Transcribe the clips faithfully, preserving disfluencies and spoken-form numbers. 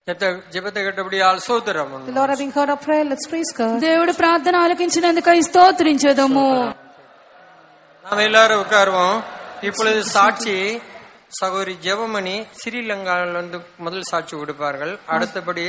ஜெபத்தை கேட்டபடியால் ஸ்தோத்திரம். The Lord having heard our prayer, let's praise God. దేవుడు ప్రార్థన ఆలకించినందుకై స్తోత్రించెదము. நாம் எல்லாரும் உட்காருவோம். இப்பொழுது சாட்சி சகோதரி ஜெபமணி ஸ்ரீலங்காவில் வந்து முதல் சாட்சி கொடுப்பார்கள். அடுத்தபடி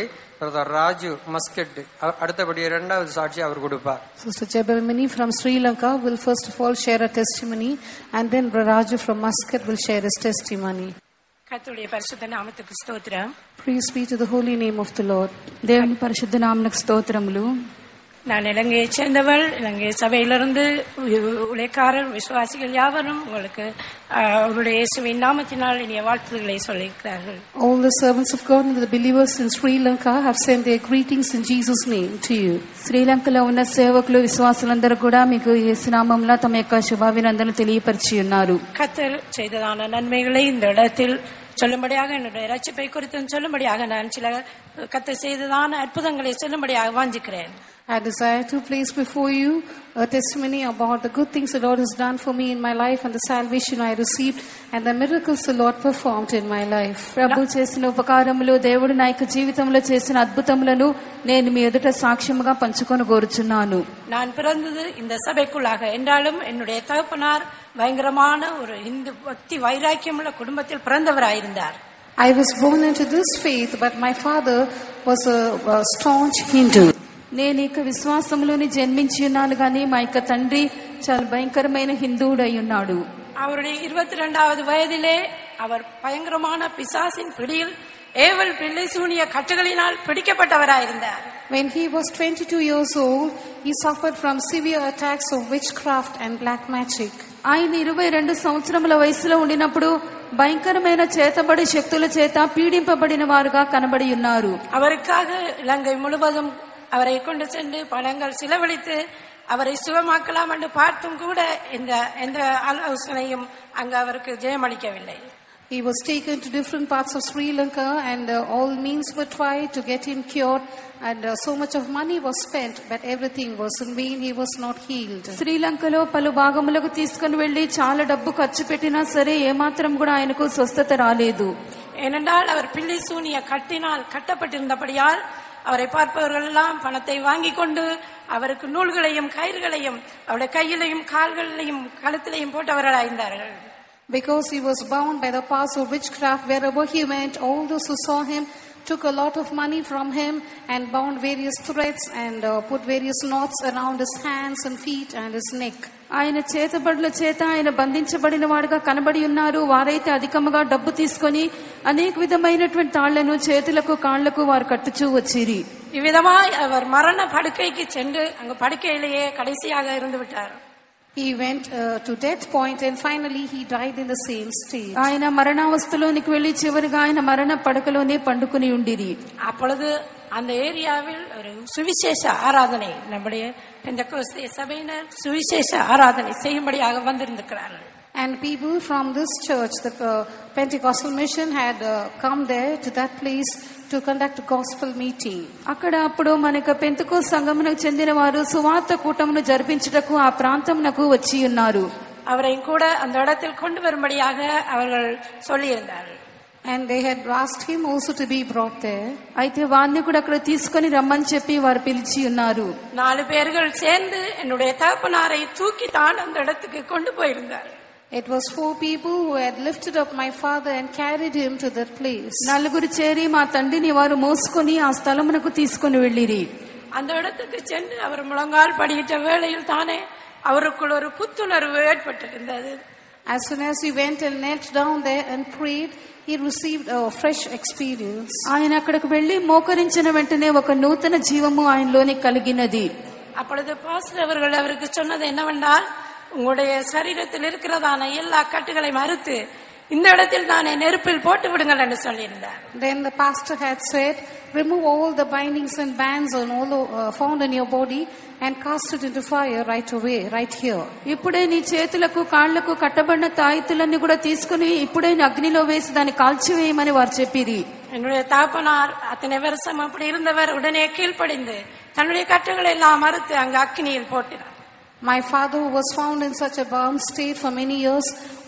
ராஜு மஸ்கட் அடுத்தபடி இரண்டாவது சாட்சி அவர் கொடுப்பார். Sister Jebamani from Sri Lanka will first of all share a testimony, and then Brother Raju from Muscat will share his testimony. கர்த்தருடைய பரிசுத்த நாமத்துக்கு ஸ்தோத்திரம். Praise be to the holy name of the Lord. దేవుని పరిశుద్ధ నామమునకు స్తోత్రములు. நான் இலங்கையை சேர்ந்தவள். இலங்கை சபையிலிருந்து உழைக்காரர் விசுவாசிகள் யாவரும் உங்களுக்கு அவருடைய இயேசுவின் நாமத்தினால் இனிய வாழ்த்துக்களை சொல்லியிருக்கிறார்கள். All the servants of God and the believers in Sri Lanka have sent their greetings in Jesus' name to you. శ్రీలంకలో ఉన్న సేవకులు విశ్వాసులందరూ కూడా మీకు యేసు నామములో తమ యొక్క శుభాభినందనలు తెలియపరిచి ఉన్నారు. கர்த்தர் செய்ததான நன்மைகளை இந்த இடத்தில் சொல்லும்படியாக, என்னுடைய ரட்சிப்பை குறித்து சொல்லும்படியாக நான் சில கர்த்தர் செய்ததான அற்புதங்களை சொல்லும்படியாக வாஞ்சிக்கிறேன். I desire to place before you a testimony about the good things the Lord has done for me in my life and the salvation I received and the miracles the Lord performed in my life. ప్రభు చేసిన ఉపకారములు, దేవుడు నా యొక్క జీవితంలో చేసిన అద్భుతములను నేను మీ ఎదుట సాక్ష్యముగా పంచుకొని కోరుచున్నాను. நான் பிறந்தது இந்த சபைக்குள்ளாக என்றாலும் என்னுடைய தகப்பனார் பயங்கரமான ஒரு இந்து பக்தி வைராக்கியமுள்ள குடும்பத்தில் பிறந்தவராயிருந்தார். I was born into this faith, but my father was a, a staunch Hindu. నేను ఇక విశ్వాసంలోని జన్మించి ఉన్నాను కానీ మా యొక్క తండ్రి చాలా భయంకరమైన హిందువుడు అయి ఉన్నాడు. அவருடைய இருபத்தி இரண்டாவது வயதிலே அவர் பயங்கரமான பிசாசின் பிடியில் ஏவல் பிள்ளை சூனிய கட்டுகளினால் பிடிக்கப்பட்டவராயிருந்தார். When he was twenty-two years old, he suffered from severe attacks of witchcraft and black magic. ఆయన ఇరవై రెండు సంవత్సరముల వయసులో ఉండినప్పుడు భయంకరమైన చేతబడి శక్తుల చేత పీడింపబడిన వారుగా కనబడి ఉన్నారు. அவருக்காக இலங்கை முழுவதும் அவரை கொண்டு சென்று பணங்கள் செலவழித்து அவரை சுகமாக்கலாம் என்று பார்த்தும் கூட இந்த எந்த ஆலோசனையும் அங்கு அவருக்கு ஜெயமளிக்கவில்லை. He was taken to different parts of Sri Lanka and uh, all means were tried to get him cured, and uh, so much of money was spent, but everything was in vain. He was not healed. శ్రీలంకలో పలు భాగములకు తీసుకుని వెళ్లి చాలా డబ్బు ఖర్చు పెట్టినా సరే ఏమాత్రం కూడా ఆయనకు స్వస్థత రాలేదు. ஏனென்றால் அவர் பில்லி சூனிய கட்டினால் கட்டப்பட்டிருந்தபடியால் அவரை பார்ப்பவர்கள் எல்லாம் பணத்தை வாங்கி கொண்டு அவருக்கு நூல்களையும் கயிறுகளையும் அவருடைய கையிலையும் கால்களிலையும் கழுத்திலையும் போட்டவர்களாயிருந்தார்கள். Because he was bound by the powers of witchcraft, wherever he went, all those who saw him took a lot of money from him and bound various threads and uh, put various knots around his hands and feet and his neck. ఆయన చేతబడుల చేత ఆయన బంధించబడిన వాడుగా కనబడి ఉన్నారు. వారైతే అధికముగా డబ్బు తీసుకొని అనేక విధమైనటువంటి తాళ్లను చేతులకు కాళ్లకు వారు కట్టుచూ వచ్చిరి. இவ்விதமாய் அவர் மரண படுக்கைக்கு சென்று அங்கு படுக்கையிலேயே கடைசியாக இருந்து விட்டார். He went uh, to death point and finally he died in the same state. ఆయన మరణావస్థలోనికి వెళ్లి చివరిగా ఆయన మరణ పడకలోనే పండుకుని ఉండిరి. அப்பொழுது அந்த ஏரியாவில் ஒரு சுவிசேஷ ஆராதனை நம்முடைய பெந்தெகோஸ்தே சபையினர் சுவிசேஷ ஆராதனை செய்யும்படியாக வந்திருக்கிறார்கள். And people from this church, the uh, Pentecostal mission, had uh, come there to that place to conduct a gospel meeting. అక్కడ అప్పుడు మనకు పెంతెకోస్తు సంఘమునకు చెందిన వారు సువార్త కూటమును జరిపించుటకు ఆ ప్రాంతమునకు వచ్చి ఉన్నారు. அவரையும் கூட அந்த இடத்தில் கொண்டு வரும்படியாக அவர்கள் சொல்லியிருந்தார்கள். And they had asked him also to be brought there. అయితే వారిని కూడా అక్కడ తీసుకొని రమ్మని చెప్పి వారు పిలిచి ఉన్నారు. நாலு பேர்கள் சேர்ந்து என்னுடைய தகப்பனாரை தூக்கி தான் அந்த இடத்துக்கு கொண்டு போயிருந்தார்கள். It was four people who had lifted up my father and carried him to that place. నలుగురు చేరి మా తండ్రిని వారు మోసుకొని ఆ స్థలమునకు తీసుకొని వెళ్ళిరి. அந்த இடத்துக்கு சென்று அவர் முழங்கால் படியிட்ட வேளையில் தானே அவருக்குள் ஒரு புத்துணர்வு ஏற்பட்டிருந்தது. As soon as he went and knelt down there and prayed, he received a fresh experience. ఆయన అక్కడికి వెళ్లి మోకరించిన వెంటనే ఒక నూతన జీవము ఆయనలోని కలిగినది. அப்பொழுது பாஸ்டர் அவர்கள் அவருக்கு சொன்னது என்னவென்றால், உங்களுடைய சரீரத்தில் இருக்கிறதான எல்லா கட்டுகளை மறுத்து இந்த இடத்தில் தானே நெருப்பில் போட்டு விடுங்கள் என்று சொல்லியிருந்தார். Then the pastor had said, remove all the bindings and bands and all uh, found in your body and cast it into fire right away, right here. ఇప్పుడే నీ చేతులకు కాళ్లకు కట్టబడిన తాయితులన్నీ కూడా తీసుకుని ఇప్పుడే అగ్నిలో వేసి దాన్ని కాల్చివేయమని వారు చెప్పిరి. என்னுடைய தகப்பனார் அத்தனை வருஷம் அப்படி இருந்தவர் உடனே கீழ்ப்படிந்து தன்னுடைய கட்டுகளை எல்லாம் மறுத்து அங்கு அக்னியில் போட்டினார். My father, who was found in such a bound state for many years,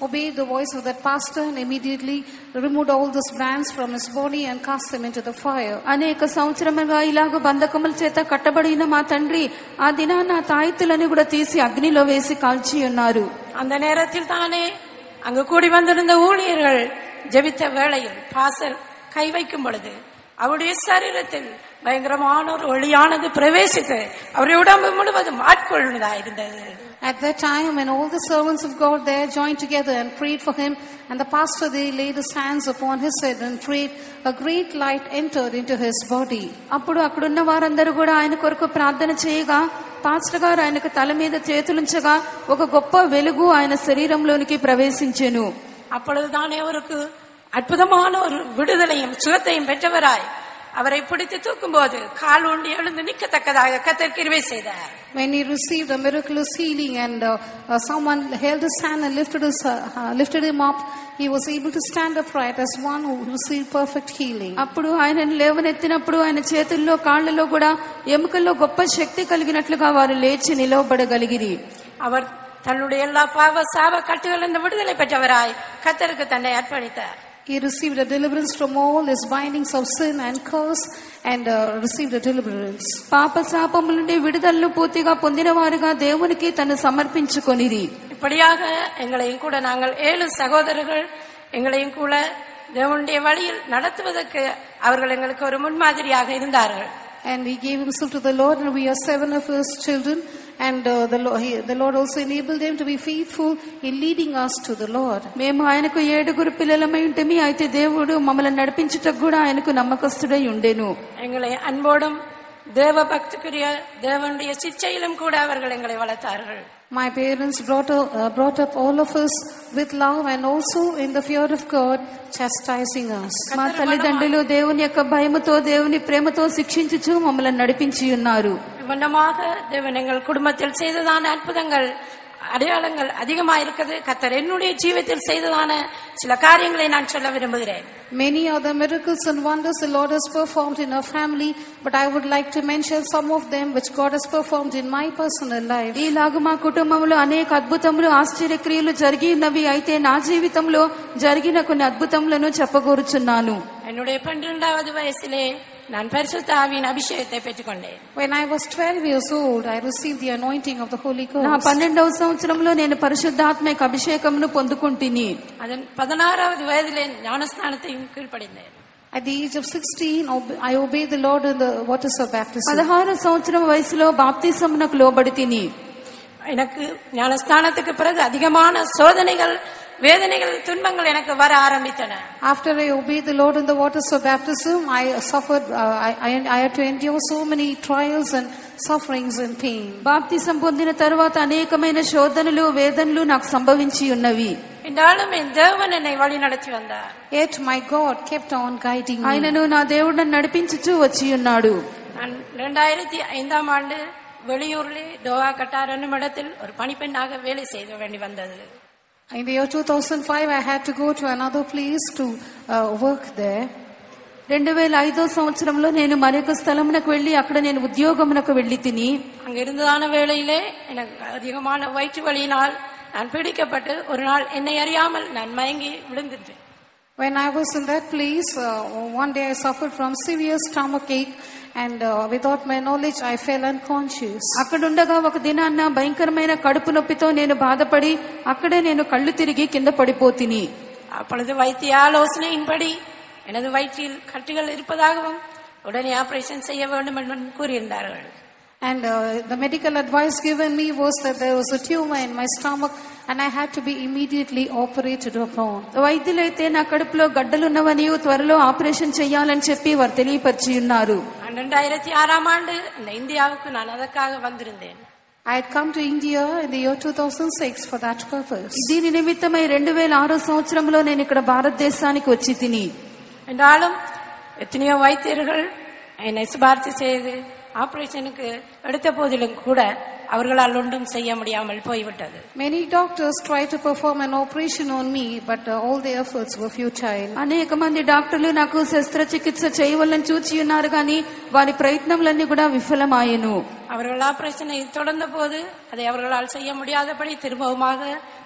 obeyed the voice of that pastor and immediately removed all those brands from his body and cast them into the fire. అనేక సంవత్సరములుగా ఇలాగ బంధకముల చేత కట్టబడిన మా తండ్రి ఆ దినాన ఆ తాయితులని కూడా తీసి అగ్నిలో వేసి కాల్చి ఉన్నారు. அந்த நேரத்தில் தானே அங்கு கூடி வந்திருந்த ஊழியர்கள் ஜெபித்த வேளையில் பாசர் கை வைக்கும் பொழுது அவருடைய சரீரத்தில் பயங்கரமான ஒரு ஒளியானது பிரவேசித்து அவருடைய உடம்பு முழுவதும் ஆட்கொள்வதா இருந்தது. At that time, when all the servants of God there joined together and prayed for him, and the pastor they laid his hands upon his head and prayed, a great light entered into his body. అప్పుడు అక్కడున్న వారందరూ కూడా ఆయన కొరకు ప్రార్థన చేయగా pastor గారు ఆయనకు తల మీద చేతులుంచగా ఒక గొప్ప వెలుగు ఆయన శరీరంలోనికి ప్రవేశించెను. அப்பொழுதுதானே அவருக்கு அற்புதமான ஒரு விடுதலையும் சுகத்தையும் பெற்றவராய் அவரை பிடித்து தூக்கும் போது கால் ஊண்டி எழுந்து நிற்கத்தக்கதாக கர்த்தர் கிருபை செய்தார். When he received a miraculous healing and uh, uh, someone held his hand and lifted his uh, uh, lifted him up, he was able to stand upright as one who received perfect healing. అప్పుడు ఆయనను లేవనెత్తినప్పుడు ఆయన చేతుల్లో కాళ్లలో కూడా ఎముకల్లో గొప్ప శక్తి కలిగినట్లుగా వారు లేచి నిలవబడగలిగిరి. அவர் தன்னுடைய எல்லா பாவ சாப கட்டுகளிலிருந்து விடுதலை பெற்றவராய் கர்த்தருக்கு தன்னை அர்ப்பணித்தார். He received a deliverance from all his bindings of sin and curse and uh, received a deliverance. పాప శాపముల నుండి విడుదలను పూర్తిగా పొందిన వారుగా దేవునికి తను సమర్పించుకొనిరి. இப்படியாக எங்களையும் கூட நாங்கள் ஏழு சகோதரர்கள் எங்களையும் கூட தேவனுடைய வழியில் நடத்துவதற்கு அவர்கள் எங்களுக்கு ஒரு முன்மாதிரியாக இருந்தார்கள். And he gave himself to the Lord, and we are seven of his children. And uh, the, Lord, he, the Lord also enabled him to be faithful in leading us to the Lord. మేము ఆయనకు ఏడుగురు పిల్లలమై ఉంటేమి అయితే దేవుడు మమ్మల్ని నడిపించుటకు కూడా ఆయనకు నమ్మకస్తుడై ఉండెను. எங்களை அன்போடும் தேவ பக்திக்குரிய தேவனுடைய சிச்சையிலும் கூட அவர்கள் எங்களை வளர்த்தார்கள். My parents brought, uh, brought up all of us with love and also in the fear of God, chastising us. మా తల్లిదండ్రులు దేవుని యొక్క భయముతో దేవుని ప్రేమతో శిక్షించుచు మమ్మల్ని నడిపించి ఉన్నారు. இவ்வண்ணமாக தேவன் எங்கள் குடும்பத்தில் செய்ததான அற்புதங்கள் அடையாளங்கள் அதிகமாயிருக்கிறது. கர்த்தர் என்னுடைய ஜீவிதத்தில் செய்ததான சில காரியங்களை நான் சொல்ல விரும்புகிறேன். Many other miracles and wonders the Lord has performed in our family, but I would like to mention some of them which God has performed in my personal life. ఈలాగు మా కుటుంబంలో అనేక అద్భుతములు ఆశ్చర్యక్రియలు జరిగి ఉన్నవి అయితే నా జీవితంలో జరిగిన కొన్ని అద్భుతములను చెప్పగోరుచున్నాను. என்னுடைய பன்னிரண்டாவது வயசிலே நான் பரிசுத்த ஆவியின் அபிஷேகத்தை பெற்றுக்கொண்டேன். When I was twelve years old, I received the anointing of the Holy Ghost. నా పన్నెండవ సంవత్సరంలో నేను పరిశుద్ధాత్మ అభిషేకమును పొందుకుంటిని. அதன் பதினாறாவது வயதிலே ஞானஸ்நானத்தையும் கீழ்ப்படிந்தேன். At the age of sixteen, I obeyed the Lord in the waters of baptism. పదహారు సంవత్సరం వయసులో బాప్తిసమునకు లోబడి తిని. எனக்கு ஞானஸ்நானத்துக்கு பிறகு அதிகமான சோதனைகள் வேதனைகள் துன்பங்கள் எனக்கு வர ஆரம்பித்தன. After I obeyed the Lord in the waters of baptism, I suffered, uh, I, I, I had to endure so many trials and sufferings and pain. బాప్తిసం పొందిన తర్వాత అనేకమైన శోధనలు వేదనలు నాకు సంభవించి ఉన్నవి. ఇందాலும் என் தேவன் என்னை வழி நடத்தி வந்தார். Yet my God kept on guiding me. ఆయనను నా దేవుడు నన్ను నడిపించుచూ వచ్చి ఉన్నాడు. நான் இரண்டாயிரத்தி ஐந்தாம் ஆண்டு வெளியூரிலே டோவா கட்டார் என்னும் இடத்தில் ஒரு பணிப்பெண்ணாக வேலை செய்ய வேண்டி வந்தது. In the year two thousand five, I had to go to another place to uh, work there. రెండు వేల ఐదో సంవత్సరంలో నేను మరొక స్థలమునకు వెళ్లి అక్కడ నేను ఉద్యోగమునకు వెళ్లి తిని அங்க இருந்ததான வேளையிலே எனக்கு அதிகமான வயிற்று வலியினால் நான் பிடிக்கப்பட்டு ஒரு நாள் என்னை அறியாமல் நான் மயங்கி விழுந்துட்டேன். When I was in that place, uh, one day I suffered from severe stomach ache, and uh, without my knowledge I fell unconscious. అక్కడుండగా ఒక దినాన్న భయంకరమైన కడుపు నొప్పితో నేను బాధపడి అక్కడే నేను కళ్ళు తిరిగి కింద పడిపోతిని. அப்பொழுது வைத்திய ஆலோசனையின்படி எனது வயிற்றில் கட்டிகள் இருப்பதாகவும் உடனே ஆபரேஷன் செய்ய வேண்டும் என்று கூறியிருந்தார்கள். And uh, the medical advice given me was that there was a tumor in my stomach and I had to be immediately operated upon. వైద్యులైతే నా కడుపులో గడ్డలున్నవని త్వరలో ఆపరేషన్ చేయాలని చెప్పి వారు తెలియపరిచి ఉన్నారు. இரண்டாயிரத்தி ஆறாம் ஆண்டு இந்த இந்தியாவுக்கு நான் அதற்காக வந்திருந்தேன். I had come to India in the year two thousand six for that purpose. దీని నిమిత్తమై రెండు వేల ఆరో సంవత్సరంలో నేను ఇక్కడ భారతదేశానికి వచ్చి తిని என்றாலும் எத்தனையோ வைத்தியர்கள் என்னை சிபார்த்து செய்து ஆபரேஷனுக்கு எடுத்த போதிலும் கூட அவர்களால் ஒன்றும் செய்ய முடியாமல் போய்விட்டது. Many doctors tried to perform an operation on me, but uh, all their efforts were futile. అనేక మంది డాక్టర్లు నాకు శస్త్రచికిత్స చేయవలని చూచి ఉన్నారు కానీ వారి ప్రయత్నములన్నీ కూడా విఫలమాయెను. அவர்கள் ஆபரேஷனை தொடர்ந்த போது அதை அவர்களால் செய்ய முடியாதபடி திரும்பவுமாக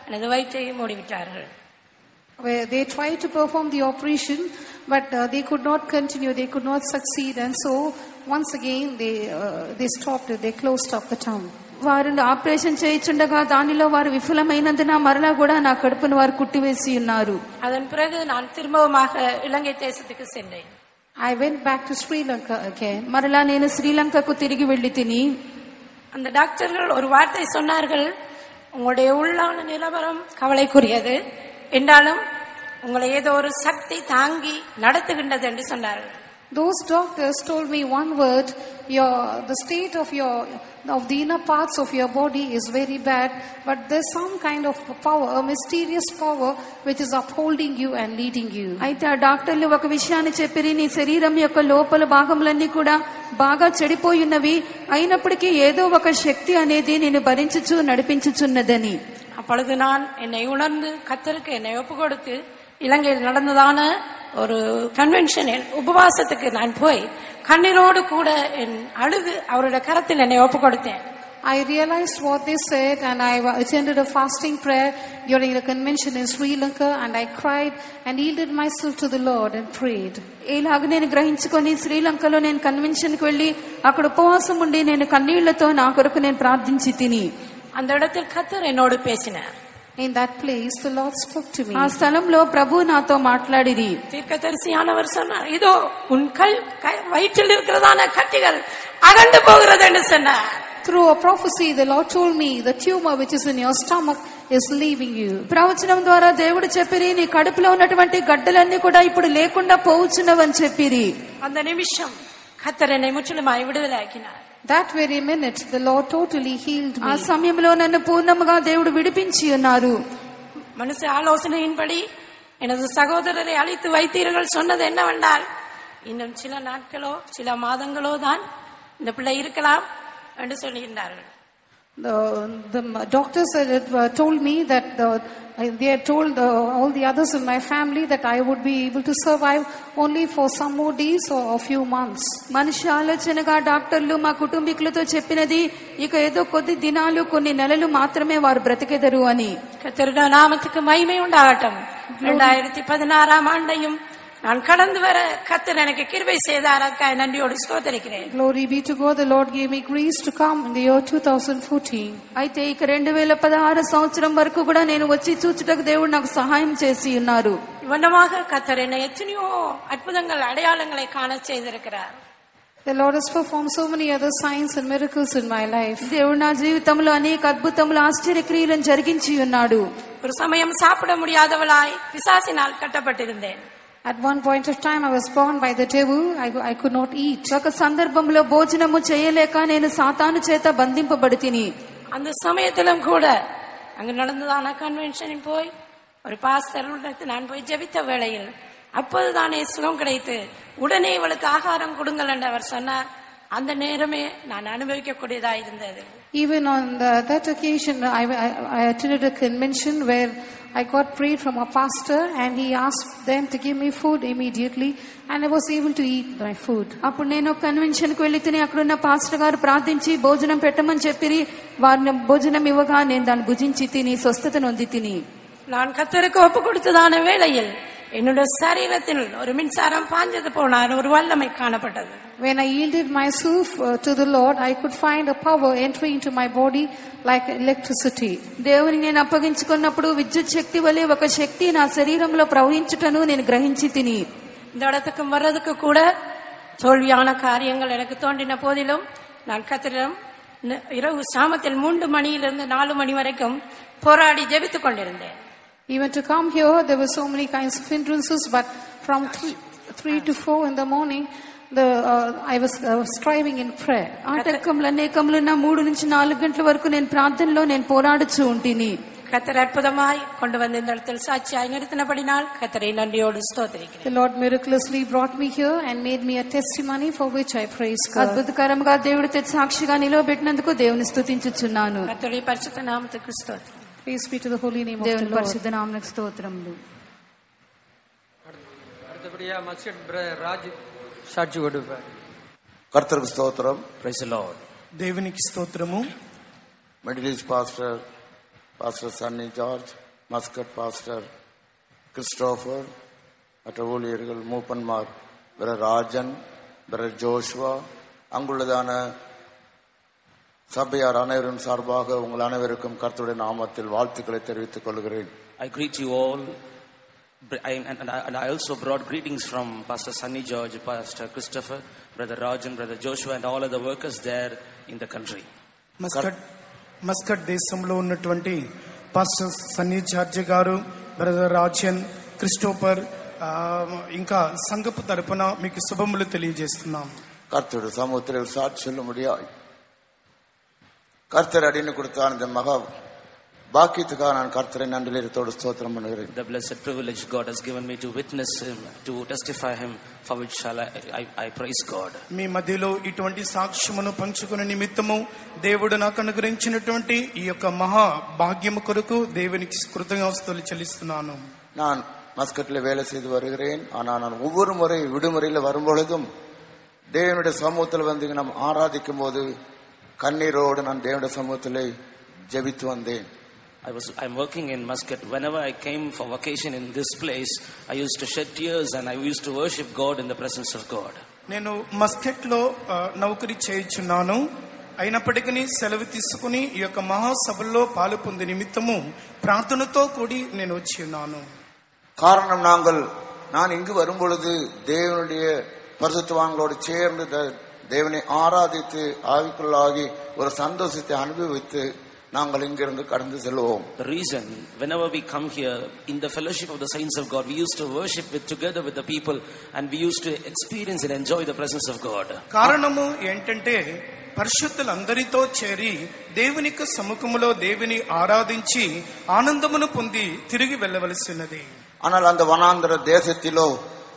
எனது வயிற்றை மூடிவிட்டார்கள். Where they tried to perform the operation, but uh, they could not continue, they could not succeed, and so once again they uh, they stopped it, they closed up the tongue. వారు operation చేయించుండగా దానిలో వారు విఫలమైనందున మరలా కూడా నా కడుపును వారు కుట్టివేసి ఉన్నారు. அதன் பிறகு நான் திரும்பவுமாக இலங்கை தேசத்துக்கு சென்றேன். I went back to Sri Lanka again. మరలా నేను శ్రీలంకకు తిరిగి వెళ్లి తిని அந்த டாக்டர்கள் ஒரு வார்த்தை சொன்னார்கள், உங்களுடைய உள்ளான நிலவரம் கவலைக்குரியது என்றாலும் உங்களை ஏதோ ஒரு சக்தி தாங்கி நடத்துகின்றது என்று சொன்னார்கள். Those doctors told me one word, your the state of your of the inner parts of your body is very bad, but there's some kind of power, a mysterious power which is upholding you and leading you. అయితే ఆ డాక్టర్లు ఒక విషయాన్ని చెప్పిరి, నీ శరీరం యొక్క లోపల భాగములన్నీ కూడా బాగా చెడిపోయి ఉన్నవి, అయినప్పటికీ ఏదో ఒక శక్తి అనేది నేను భరించుచు నడిపించుచున్నదని. அப்பொழுது நான் என்னை உணர்ந்து கர்த்தருக்கு என்னை ஒப்பு கொடுத்து இலங்கையில் நடந்ததான ஒரு கன்வென்ஷனில் உபவாசத்துக்கு நான் போய் கண்ணீரோடு கூட என் அழுது அவருடைய கரத்தில் என்னை ஒப்பு கொடுத்தேன். I realized what they said, and I attended a fasting prayer during the convention in Sri Lanka, and I cried and yielded myself to the Lord and prayed. ఇలాగ నేను గ్రహించుకొని శ్రీలంకలో నేను కన్వెన్షన్ కి వెళ్లి అక్కడ ఉపవాసం ఉండి నేను కన్నీళ్లతో నా కొరకు నేను ప్రార్థించి తిని அந்த இடத்தில் கர்த்தர் என்னோடு பேசினார். In that place the Lord spoke to me. ఆ స్థలంలో ప్రభు నాతో మాట్లాడిరి. தீர்க்கதரிசியானவர் சொன்னார், இதோ உன் கல் வயிற்றில் இருக்கிறதான கட்டிகள் அகன்று போகிறது என்று சொன்னார். Through a prophecy the Lord told me the tumor which is in your stomach is leaving you. ప్రవచనం ద్వారా దేవుడు చెప్పిరి, నీ కడుపులో ఉన్నటువంటి గడ్డలన్నీ కూడా ఇప్పుడు లేకుండా పోవుచున్నవని చెప్పిరి. அந்த நிமிஷம் கர்த்தர் என்னை முற்றிலுமாய் விடுதலையாக்கினார். That very minute the Lord totally healed me. ఆ సమయంలో నన్ను పూర్ణముగా దేవుడు విడిపించి ఉన్నారు. மனுஷ ஆலோசனையின்படி எனது சகோதரரை அழைத்து வைத்தீர்கள். சொன்னது என்னவென்றால், இன்னும் சில நாட்களோ சில மாதங்களோ தான் இந்த பிள்ளை இருக்கலாம் என்று சொல்லியிருந்தார்கள். The, the doctors had uh, told me that the, they had told uh, all the others in my family that I would be able to survive only for some more days or a few months. మనిషి ఆలోచనగా డాక్టర్లు మా కుటుంబీకులతో చెప్పినది, ఇక ఏదో కొద్ది దినాలు కొన్ని నెలలు మాత్రమే వారు బ్రతికెదరు అని. கர்த்தருடைய நாமத்துக்கு மகிமை உண்டாகட்டும். இரண்டாயிரத்தி பதினாறாம் ஆண்டையும் நான் கடந்து வர கர்த்தர் எனக்கு கிருபை செய்தார். அதற்காக நன்றியோடு ஸ்தோத்திரிக்கிறேன். Glory be to God. The Lord gave me grace to come in the year twenty fourteen. అయితే ఇక రెండు వేల పదహారు సంవత్సరం వరకు కూడా నేను వచ్చి చూచుటకు దేవుడు నాకు సహాయం చేసి ఉన్నారు. இவ்வண்ணமாக கர்த்தர் என்னை எத்தனையோ அற்புதங்கள் அடையாளங்களை காண செய்திருக்கிறார். The Lord has performed so many other signs and miracles in my life. దేవుడు నా జీవితంలో అనేక అద్భుతములు ఆశ్చర్యక్రియలను జరిగించి ఉన్నాడు. ஒரு சமயம் சாப்பிட முடியாதவளாய் பிசாசினால் கட்டப்பட்டிருந்தேன். At one point of time I was bound by the devil. I, I could not eat. ఒక సందర్భంలో భోజనము చేయలేక నేను సాతాను చేత బంధింపబడి తిని அந்த சமயத்திலும் கூட அங்கு நடந்ததான கன்வென்ஷனில் போய் ஒரு பாஸ்டர் நான் போய் ஜெபித்த வேளையில் அப்போதுதானே சுகம் கிடைத்து உடனே இவளுக்கு ஆகாரம் கொடுங்கள் என்று அவர் சொன்னார். அந்த நேரமே நான் அனுபவிக்கக்கூடியதா இருந்தது. Even on the, that occasion I, I, I attended a convention where I got prayed from a pastor, and he asked them to give me food immediately, and I was able to eat my food. అప్పుడు నేను convention కు వెళ్లి తిని అక్కడ ఉన్న pastor గారు ప్రార్థించి భోజనం పెట్టమని చెప్పిరి. వారిని భోజనం ఇవ్వగా నేను దాన్ని భుజించి తిని స్వస్థత నొంది తిని நான் கர்த்தருக்கு ஒப்பு கொடுத்ததான வேளையில் என்னுடைய சரீரத்தில் ஒரு மின்சாரம் பாஞ்சது போனார். ஒரு வல்லமை காணப்பட்டது. When I yielded myself uh, to the Lord, I could find a power entering into my body like electricity. దేవుని నేను అప్పగించుకున్నప్పుడు విద్యుత్ శక్తి వలె ఒక శక్తి నా శరీరంలో ప్రవహించుటను నేను గ్రహించి తిని இந்த இடத்துக்கு வர்றதுக்கு கூட தோல்வியான காரியங்கள் எனக்கு தோன்றின போதிலும் நான் கர்த்தரிடம் இரவு சாமத்தில் மூன்று மணியிலிருந்து நாலு மணி வரைக்கும் போராடி ஜெபித்துக் கொண்டிருந்தேன். Even to come here, there were so many kinds of hindrances, but from three, three to four in the morning, the uh, I was uh, striving in prayer. ఆటంకములు అనేకములు నా మూడు నుంచి నాలుగు గంటల వరకు నేను ప్రార్థనలో నేను పోరాడుచూ ఉంటిని. கர்த்தர் அற்புதமாய் கொண்டு வந்து இந்த இடத்தில் சாட்சியாய் நிறுத்தினபடினால் கர்த்தரை நன்றியோடு ஸ்தோத்திரிக்கிறேன். The Lord miraculously brought me here and made me a testimony for which I praise God. అద్భుతకరంగా దేవుడు తెచ్చి సాక్షిగా నిలవబెట్టినందుకు దేవుని స్తుతించుచున్నాను. கர்த்தருடைய பரிசுத்த நாமத்துக்கு ஸ்தோத்திரம். Praise be to the holy name of the దేవుని Lord. పరిశుద్ధ నామమునకు స్తోత్రములు. அடுத்தபடியா மஸ்கட் பிரதர் ராஜ் சாட்சி கொடுப்பார். கர்த்தருக்கு ஸ்தோத்திரம். Praise the Lord. దేవునికి స్తోత్రము. Middle East pastor Pastor Sunny George, Muscat Pastor Christopher, மற்ற ஊழியர்கள் மூப்பன்மார் பிரதர் ராஜன், பிரதர் ஜோஷுவா, அங்குள்ளதான சபையார் அனைவரும் சார்பாக உங்கள் அனைவருக்கும் கர்த்தருடைய நாமத்தில் வாழ்த்துக்களை தெரிவித்துக் கொள்கிறேன். I greet you all, I, and, and, I, and I also brought greetings from Pastor Sunny George, Pastor Christopher, Brother Rajan, Brother Joshua, and all other workers there in the country. Muscat Muscat దేశంలో ఉన్నటువంటి pastor Sunny George గారు, brother Rajan, Christopher, ఇంకా సంఘపు తరపున మీకు శుభములు తెలియజేస్తున్నాం. கர்த்தருடைய சமூகத்தில் சாட்சி சொல்ல முடியாது. கர்த்தர் அடின்னு கொடுத்த இந்த மகா பாக்கியத்துக்காக நான் கர்த்தரை நன்றியோடு ஸ்தோத்திரம் பண்ணுகிறேன். The blessed privilege God has given me to witness him, to testify him, for which shall I, I, I praise God. మీ మధ్యలో ఇటువంటి సాక్ష్యమును పంచుకునే నిమిత్తము దేవుడు నాకు అనుగ్రహించినటువంటి ఈ యొక్క మహా భాగ్యము కొరకు దేవునికి కృతజ్ఞతాస్తుతులు చెల్లిస్తున్నాను. நான் மஸ்கட்ல வேலை செய்து வருகிறேன். ஆனால் நான் ஒவ்வொரு முறை விடுமுறையில் வரும்பொழுதும் தேவனுடைய சமூகத்தில் வந்து நாம் ஆராதிக்கும் போது கண்ணீரோடு நான் தேவனுடைய சமூகத்தில் ஜெபித்து வந்தேன். I was I'm working in Muscat. Whenever I came for vacation in this place, I used to shed tears and I used to worship God in the presence of God. నేను మస్కట్ లో నౌకరీ చేయుచున్నాను. అయినప్పటికీ సెలవు తీసుకుని ఈ యొక్క మహాసభల్లో పాలు పొందే నిమిత్తము ప్రార్థనతో కూడి నేను వచ్చి ఉన్నాను. காரணம் நாங்கள் நான் இங்கு வரும்பொழுது தேவனுடைய பரிசுத்தவான்களோடு சேர்ந்து தேவனை ஆராதித்து ஆவிக்குள்ளாகி ஒரு சந்தோஷத்தை அனுபவித்து நாங்கள் இங்கிருந்து கடந்து செல்வோம். The reason, whenever we come here in the fellowship of the saints of God, we used to worship with together with the people and we used to experience and enjoy the presence of God. కారణము ఏంటంటే పరిశుద్ధులందరితో చేరి దేవునికి సముఖములో దేవుని ఆరాధించి ఆనందమును పొంది తిరిగి వెళ్ళవలసినది. ஆனால் அந்த வனாந்தர தேசத்திலோ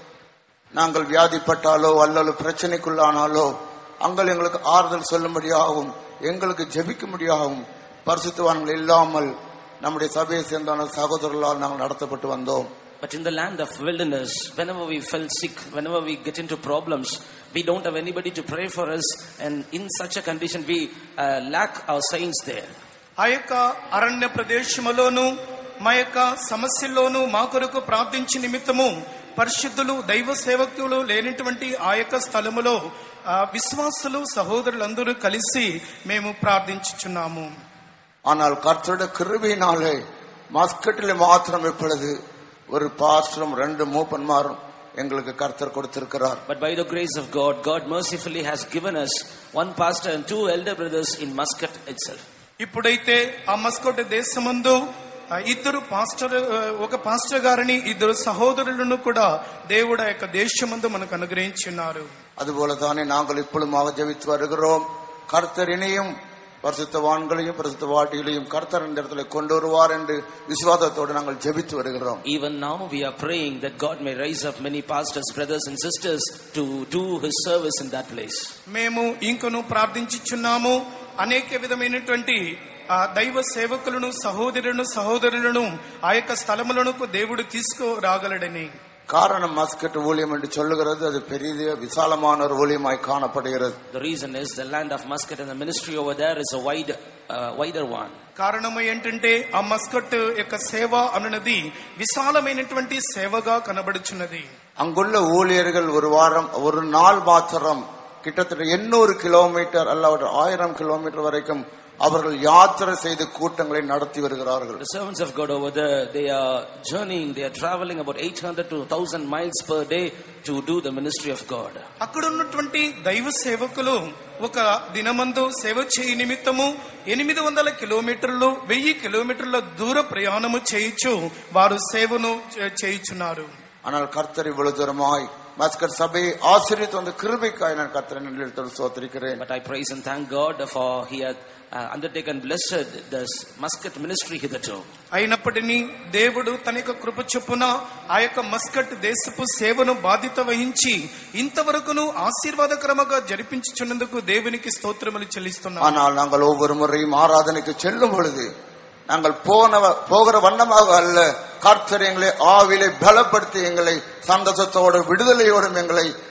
நாங்கள் வியாதிப்பட்டாலோ அல்லது பிரச்சனைக்குள்ளானாலோ அங்கே எங்களுக்கு ஆறுதல் சொல்லும்படியாகவும் எங்களுக்கு ஜெபிக்கும்படியாகவும் பரிசுத்தவான்கள் இல்லாமல் நம்முடைய சபையை சேர்ந்தான சகோதரர்களால் நாங்கள் நடத்தப்பட்டு வந்தோம். But in the land of wilderness, whenever we fell sick, whenever we get into problems, we don't have anybody to pray for us, and in such a condition we uh, lack our saints there. ఆ యొక్క అరణ్య ప్రదేశములోను మా యొక్క సమస్యల్లోనూ మా కొరకు ప్రార్థించి నిమిత్తము పరిశుద్ధులు దైవ సేవకులు లేనటువంటి ఆ యొక్క స్థలములో విశ్వాసులు సహోదరులందరూ కలిసి మేము ప్రార్థించుచున్నాము. ஆனால் கர்த்தருடைய கிருபையினாலே மஸ்கட்டில் மாத்திரம் இப்பொழுது ஒரு பாஸ்டரும் ரெண்டு மூப்பன்மாரும் எங்களுக்கு கர்த்தர் கொடுத்திருக்கிறார். But by the grace of God, God mercifully has given us one pastor and two elder brothers in Muscat itself. ఇప్పుడైతే ఆ మస్కట్ దేశమందు ఇద్దరు పాస్టర్ ఒక పాస్టర్ గారిని ఇద్దరు సహోదరులను కూడా దేవుడు యొక్క దేశమందు మనకు అనుగ్రహించున్నారు. அதுபோல தானே நாங்கள் இப்பொழுதுமாக ஜெபித்து வருகிறோம். கர்த்தர் இனியும் பரிசுத்தவான்களையும் பரிசுத்தவாட்டிகளையும் கர்த்தர் இந்த இடத்துல கொண்டு வருவார் என்று விசுவாசத்தோடு நாங்கள் ஜெபித்து வருகிறோம். Even now we are praying that God may raise up many pastors, brothers and sisters to do his service in that place. మేము ఇంకను ప్రార్థించుచున్నాము. అనేక విధమైనటువంటి దైవ సేవకులను సహోదరులను సహోదరులను ఆ యొక్క స్థలములకు దేవుడు తీసుకురాగలడని. காரணம் மஸ்கட் ஊழியம் என்று சொல்லுகிறது, அது பெரிய விசாலமான ஒரு ஊழியமாய் காணப்படுகிறது. The reason is the land of Muscat and the ministry over there is a wide uh, wider one. కారణము ఏంటంటే ఆ మస్కట్ యొక్క సేవ అన్నది విశాలమైనటువంటి సేవగా కనబడుచున్నది. அங்குள்ள ஊழியர்கள் ஒரு வாரம் ஒரு நாள் மாத்திரம் கிட்டத்தட்ட எண்ணூறு கிலோமீட்டர் அல்ல ஆயிரம் கிலோமீட்டர் வரைக்கும் அவர்கள் யாத்திரை செய்து கூட்டங்களை நடத்தி வருகிறார்கள். The servants of God over there, they are journeying, they are traveling about eight hundred to one thousand miles per day to do the ministry of God. అక్కడ ఉన్నటువంటి దైవ సేవకులు ఒక దినమందు సేవ చేయ నిమిత్తము ఎనిమిది వందల కిలోమీటర్లు వెయ్యి కిలోమీటర్ల దూర ప్రయాణము చేయించు వారు సేవను చేయుచున్నారు. ஆனால் கர்த்தர் இவ்வளவு தூரமாய் மஸ்கட் சபையை ஆசீர்வதித்து வந்த கிருபைக்காய் நான் கர்த்தரை நன்றியோடு ஸ்தோத்திரிக்கிறேன். But I praise and thank God for he had uh, undertaken blessed this Muscat ministry hitherto. అయినప్పటికీ దేవుడు తన యొక్క కృప చొప్పున ఆ యొక్క మస్కట్ దేశపు సేవను బాధ్యత వహించి ఇంతవరకును ఆశీర్వాదకరముగా జరిపించుచున్నందుకు దేవునికి స్తోత్రములు చెల్లిస్తున్నాము. ஆனால் நாங்கள் ஒவ்வொரு முறையும் ஆராதனைக்கு செல்லும் பொழுது நாங்கள் போன போகிற வண்ணமாக அல்ல, கர்த்தர் எங்களை ஆவிலை பலப்படுத்தி எங்களை சந்தோஷத்தோடு விடுதலையோடும் எங்களை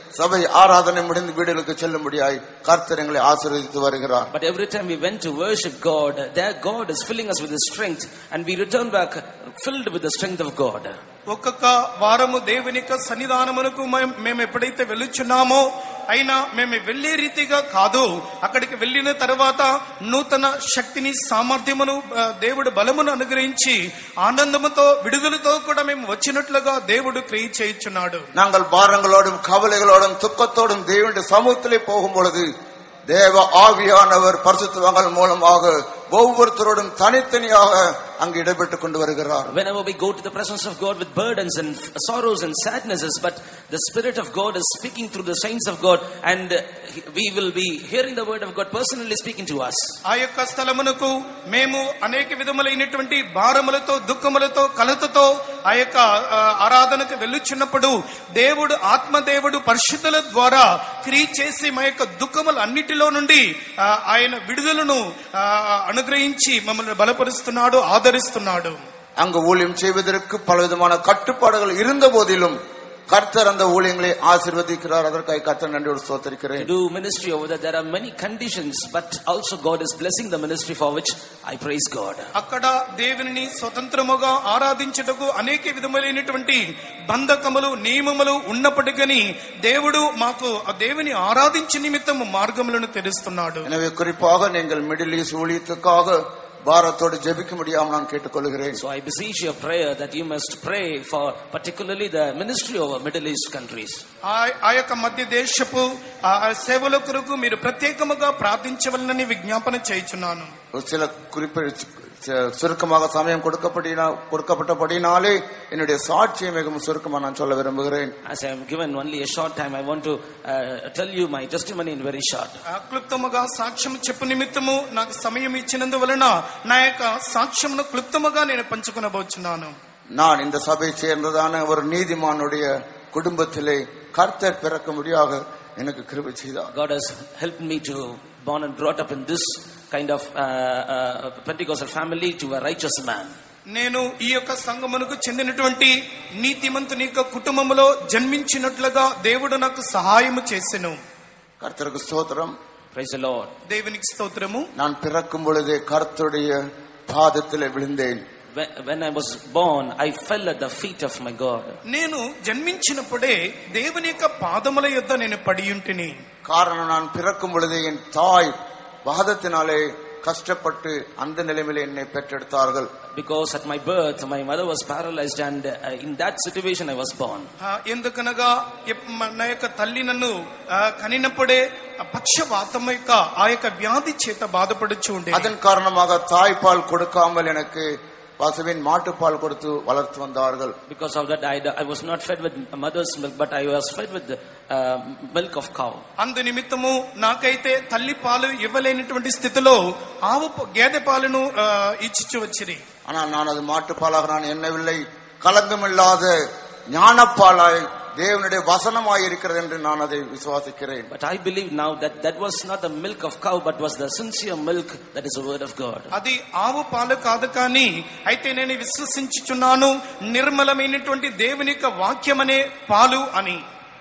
சபை ஆராதனை முடிந்து வீடுகளுக்கு செல்லும்படியாய் கர்த்தர் எங்களை ஆசீர்வதித்து வருகிறார். But every time we went to worship God, there God is filling us with His strength, and we return back filled with the strength of God. ఒక్కొక్క వారము దేవుని యొక్క సన్నిధానమునకు మేము ఎప్పుడైతే వెళ్ళుచున్నామో, అయినా మేము వెళ్లే రీతిగా కాదు, అక్కడికి వెళ్ళిన తర్వాత నూతన శక్తిని సామర్థ్యమును దేవుడు బలమును అనుగ్రహించి ఆనందముతో విడుదలతో కూడా మేము వచ్చినట్లుగా దేవుడు క్రియ చేయుచున్నాడు. நாங்கள் பாரங்களோடும் கவலைகளோடும் துக்கத்தோடும் தேவனுடைய சமூகத்திலே போகும் பொழுது தேவ ஆவியானவர் பரிசுத்தவான்கள் மூலமாக ஒவ்வொருத்தரோடும் தனித்தனியாக அங்கு இடம்பெற்றுக் கொண்டு வருகிறார். Whenever we go to the presence of God with burdens and sorrows and sadnesses, but the Spirit of God is speaking through the saints of God, and we will be hearing the word of God personally speaking to us. ఆ యొక్క స్థలమునకు మేము అనేక విధములైనటువంటి భారములతో దుఃఖములతో కలతతో ఆ యొక్క ఆరాధనకు వెళ్ళుచున్నప్పుడు దేవుడు ఆత్మదేవుడు పరిశుద్ధుల ద్వారా క్రియ చేసి మా యొక్క దుఃఖములు అన్నిటిలో నుండి ఆయన విడుదలను అనుగ్రహించి మమ్మల్ని బలపరుస్తున్నాడు, ఆదరిస్తున్నాడు. அங்கு ஊழியம் செய்வதற்கு பலவிதமான கட்டுப்பாடுகள் இருந்த போதிலும் கர்த்தர் அந்த ஊழியங்களை ஆசீர்வதிக்கிறார். அதற்காக கர்த்தர் நன்றியோடு ஸ்தோத்திரிக்கிறேன். To do ministry over there, there are many conditions, but also God is blessing the ministry, for which I praise God. అక్కడ దేవుని స్వతంత్రముగా ఆరాధించుటకు అనేక విధములైనటువంటి బంధకములు నియమములు ఉన్నప్పటికీ దేవుడు మాకు ఆ దేవుని ఆరాధించే నిమిత్తం మార్గములను తెరుస్తున్నాడు. எனவே குறிப்பாக நீங்கள் மிடில் ஈஸ்ட் ஊழியத்துக்காக பாரத்தோடு ஜெபிக்க முடியாமல் நான் கேட்டுக்கொள்கிறேன். So I beseech your prayer that you must pray for particularly the ministry over Middle East countries. ఆ యొక్క మధ్య దేశపు సేవల కొరకు మీరు ప్రత్యేకముగా ప్రార్థించవలనని విజ్ఞాపన చేయుచున్నాను. சில குறிப்பிட்ட சுருக்கமாக சமயம் கொடுக்கப்படினா கொடுக்கப்பட்டபடினாலே என்னுடைய சாட்சியை மிகவும் சுருக்கமாக நான் சொல்ல விரும்புகிறேன். As I am given only a short time, I want to uh, tell you my testimony in very short. క్లుప్తముగా సాక్ష్యం చెప్పు నిమిత్తము నాకు సమయం ఇచ్చినందువలన నా యొక్క సాక్ష్యమును క్లుప్తముగా నేను పంచుకొనబోచున్నాను. நான் இந்த சபை சேர்ந்ததான ஒரு நீதிமானுடைய குடும்பத்திலே கர்த்தர் பிறக்க முடியாக எனக்கு கிருபை செய்தார். God has helped me to born and brought up in this kind of uh, uh, Pentecostal family to a righteous man. నేను ఈ యొక్క సంఘమునకు చెందినటువంటి నీతిమంతుని యొక్క కుటుంబములో జన్మించినట్లుగా దేవుడు నాకు సహాయము చేసెను. కర్తருக்கு స్తోత్రం. Praise the Lord. దేవునికి స్తోత్రము. நான் பிறக்கும் பொழுதே கர்த்தருடைய பாதத்திலே விழுந்தேன். When I was born, I fell at the feet of my God. నేను జన్మించినప్పుడే దేవుని యొక్క పాదముల యొద్ద నేను పడి ఉంటిని. காரணம் நான் பிறக்கும் பொழுதே என் தாய் வாதத்தினாலே கஷ்டப்பட்டு அந்த நிலைமையிலே என்னை பெற்றெடுத்தார்கள். Because at my birth my mother was paralyzed, and uh, in that situation I was born. ఎందుకనగా నా యొక్క తల్లి నన్ను కనినప్పుడే పక్షవాతం యొక్క ఆ యొక్క వ్యాధి చేత బాధపడుచు ఉండే. அதன் காரணமாக தாய்ப்பால் கொடுக்காமல் எனக்கு பசுவின் மாட்டுப்பால் கொடுத்து வளர்த்து வந்தார்கள். Because of that I, I was not fed with mother's milk, but I was fed with the uh, milk of cow. అందు నిమిత్తము నాకైతే తల్లి పాలు ఇవ్వలేనటువంటి స్థితిలో ఆవు గేదె పాలను ఇచ్చిచ్చు వచ్చిరి. ஆனால் நான் அது மாட்டுப்பாலாக நான் எண்ணவில்லை. கலங்கமில்லாத ஞானப்பாலாய் தேவனுடைய வசனமாய் இருக்கிறது என்று நான் அதை விசுவாசிக்கிறேன். But I believe now that that was not the milk of cow, but was the sincere milk that is the word of God. అది ఆవు పాలు కాదు కానీ అయితే నేను విశ్వసించుచున్నాను నిర్మలమైనటువంటి దేవుని యొక్క వాక్యమనే పాలు అని.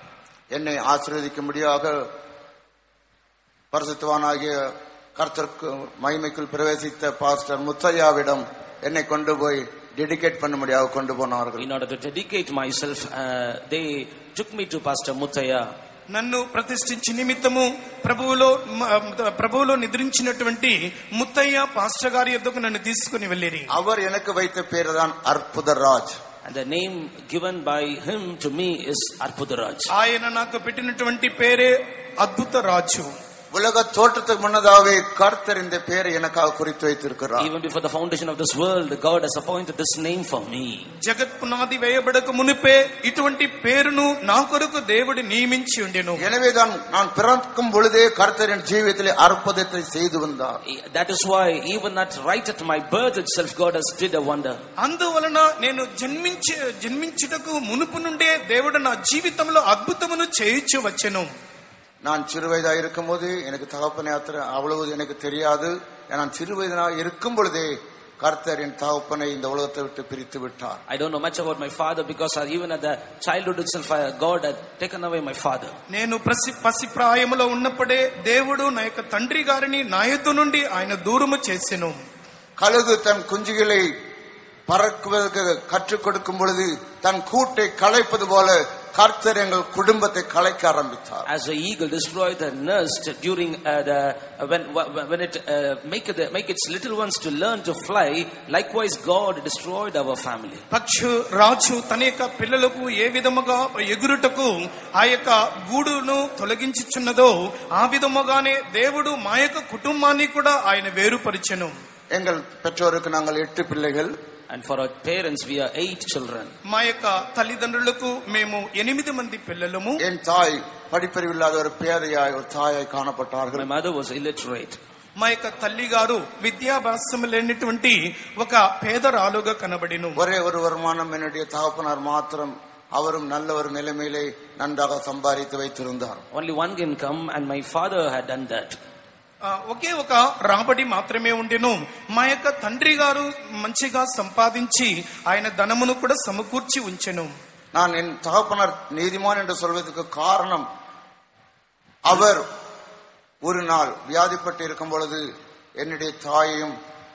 என்னை ஆசீர்வதிக்கும்படியாக பரிசுத்தவானாகிய கர்த்தருக்கு மகிமைக்குள் பிரவேசித்த பாஸ்டர் முத்தையாவிடம் என்னை கொண்டு போய் டெடிகேட் பண்ணும்படியாக கொண்டு போனார்கள். In order to dedicate myself, uh, they took me to Pastor Muthaya. నన్ను ప్రతిష్ఠించి నిమిత్తము ప్రభువులో ప్రభువులో నిద్రించినటువంటి ముత్తయ్య పాస్టర్ గారి యొద్దకు నన్ను తీసుకుని వెళ్ళిరి. அவர் எனக்கு வைத்த பேருதான் Arputharaj. And the name given by him to me is Arpudaraj. ఆయన నాకు పెట్టినటువంటి పేరే అద్భుత రాజు. உலக தோற்றத்துக்கு முன்னதாகவே கர்த்தர் இந்த பேரை எனக்காக குறித்து வைத்திருக்கிறார். Even before the foundation of this world, God has appointed this name for me. జగత్ పునాది వేయబడక మునిపే ఇటువంటి పేరును నా కొరకు దేవుడు నియమించి ఉండెను. எனவேதான் நான் பிறக்கும் பொழுதே கர்த்தரின் ஜீவிதத்திலே அற்புதத்தை செய்து வந்தார். That is why even at right at my birth itself, God has did a wonder. అందువలన నేను జన్మించి జన్మించుటకు మునుపు నుండే దేవుడు నా జీవితంలో అద్భుతమును చేయించు వచ్చెను. நான் சிறுவயதா இருக்கும் போது எனக்கு தகப்பனை யாத்திரை அவ்வளவு எனக்கு தெரியாது. நான் சிறுவயதா இருக்கும் பொழுதே கர்த்தர் என் தகப்பனை இந்த உலகத்தை விட்டு பிரித்து விட்டார். I don't know much about my father because I, even at the childhood itself, I, God had taken away my father. నేను ప్రసి పసి ప్రాయములో ఉన్నప్పుడే దేవుడు నా యొక్క తండ్రి గారిని నా యొద్ద నుండి ఆయన దూరము చేసెను. கழுகு தன் குஞ்சுகளை பறக்குவதற்கு கற்றுக் கொடுக்கும் பொழுது தன் கூட்டை கலைப்பது போல கர்த்தர் எங்கள் குடும்பத்தை கலைக்க ஆரம்பித்தார். As the eagle destroyed the nest during uh, the uh, when when it uh, make the make its little ones to learn to fly, likewise God destroyed our family. పక్షు రాజు తన యొక్క పిల్లలకు ఏ విధముగా ఎగురుటకు ఆ యొక్క గూడును తొలగించుచున్నదో ఆ విధముగానే దేవుడు మా యొక్క కుటుంబాన్ని కూడా ఆయన వేరుపరిచెను. எங்கள் பெற்றோருக்கு நாங்கள் எட்டு பிள்ளைகள். And for our parents, we are eight children. మా యొక్క తల్లిదండ్రులకు మేము ఎనిమిది మంది పిల్లలము. என் தாய் படிப்பறிவில்லாத ஒரு பேதையாய் ஒரு தாயாய் காணப்பட்டார்கள். My mother was illiterate. మా యొక్క తల్లి గారు విద్యాభ్యాసం లేనటువంటి ఒక పేదరాలుగా కనబడిను. ஒரே ஒரு வருமானம் என்னுடைய தகப்பனார் மாத்திரம், அவரும் நல்ல ஒரு நிலைமையிலே நன்றாக சம்பாதித்து வைத்திருந்தார். Only one income, and my father had done that. ఒకే ఒక రాబడి మాత్రమే ఉండెను. మా యొక్క తండ్రి గారు మంచిగా సంపాదించి ఆయన ధనమును కూడా సమకూర్చి ఉంచెను. நான் என் தகப்பனார் நீதிமான் என்று சொல்வதற்கு காரணம், அவர் ஒரு நாள் வியாதிப்பட்டு இருக்கும் பொழுது என்னுடைய தாயையும்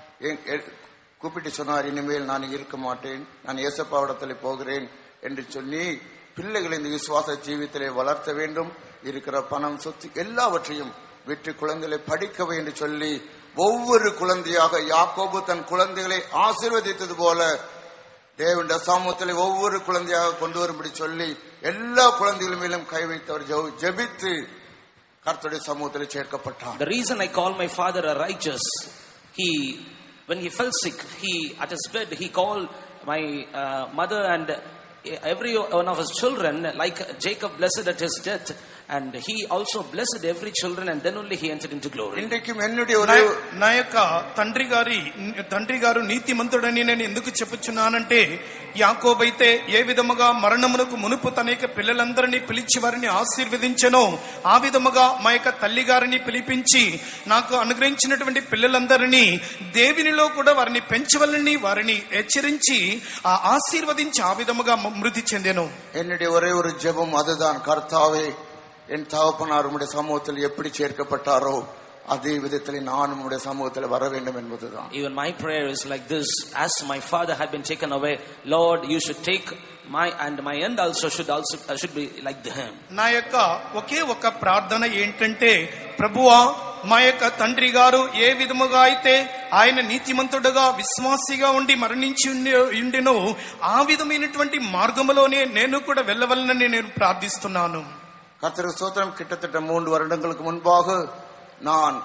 கூப்பிட்டு சொன்னார், இனிமேல் நான் இருக்க மாட்டேன், நான் இயேசப்பாவிடத்தில் போகிறேன் என்று சொல்லி பிள்ளைகளை இந்த விசுவாச ஜீவித்திலே வளர்த்த வேண்டும், இருக்கிற பணம் சொத்து எல்லாவற்றையும் விட்டு குழந்தைகளை படிக்கவே என்று சொல்லி ஒவ்வொரு குழந்தையாக யாக்கோபு தன் குழந்தைகளை ஆசீர்வதித்தது போல தேவனுடைய சமூகத்தில் ஒவ்வொரு குழந்தையாக கொண்டு வரும்படி சொல்லி எல்லா குழந்தைகள் மேலும் கை வைத்தவர் ஜெபித்து கர்த்தருடைய சமூகத்தில் சேர்க்கப்பட்டார். The reason I call my father a righteous, he when he fell sick, he at his bed he called my uh, mother and every one of his children, like Jacob blessed at his death, and he also blessed every children, and then only he entered into glory. ఇంటికి ఎన్నుడి ఒక నా యొక్క తండ్రి గారి తండ్రి గారు నీతిమంతుడని నేను ఎందుకు చెప్పుచున్నానంటే, యాకోబైతే ఏ విధముగా మరణమునకు మునుపు తన యొక్క పిల్లలందరినీ పిలిచి వారిని ఆశీర్వదించెనో ఆ విధముగా మా యొక్క తల్లి గారిని పిలిపించి నాకు అనుగ్రహించినటువంటి పిల్లలందరినీ దేవునిలో కూడా వారిని పెంచవలని వారిని హెచ్చరించి ఆ ఆశీర్వదించి ఆ విధముగా మృతి చెందెను. என்னுடைய ஒரே ஒரு ஜெபம் அதுதான், கர்த்தாவே என் தகப்பனார் உம்முடைய சமூகத்தில் எப்படி சேர்க்கப்பட்டாரோ அதே விதத்தில் நான் உம்முடைய சமூகத்தில் வர வேண்டும் என்பதுதான். Even my prayer is like this: as my father had been taken away, Lord, you should take my and my end also should also uh, should be like him. నా యొక్క ఒకే ఒక ప్రార్థన ఏంటంటే, ప్రభువా మా యొక్క తండ్రి గారు ఏ విధముగా అయితే ఆయన నీతిమంతుడుగా విశ్వాసిగా ఉండి మరణించి ఉండినో ఆ విధమైనటువంటి మార్గములోనే నేను కూడా వెళ్ళవలనని నేను ప్రార్థిస్తున్నాను. கர்த்தருக்கு ஸ்தோத்திரம். கிட்டத்தட்ட மூன்று வருடங்களுக்கு முன்பாக நான்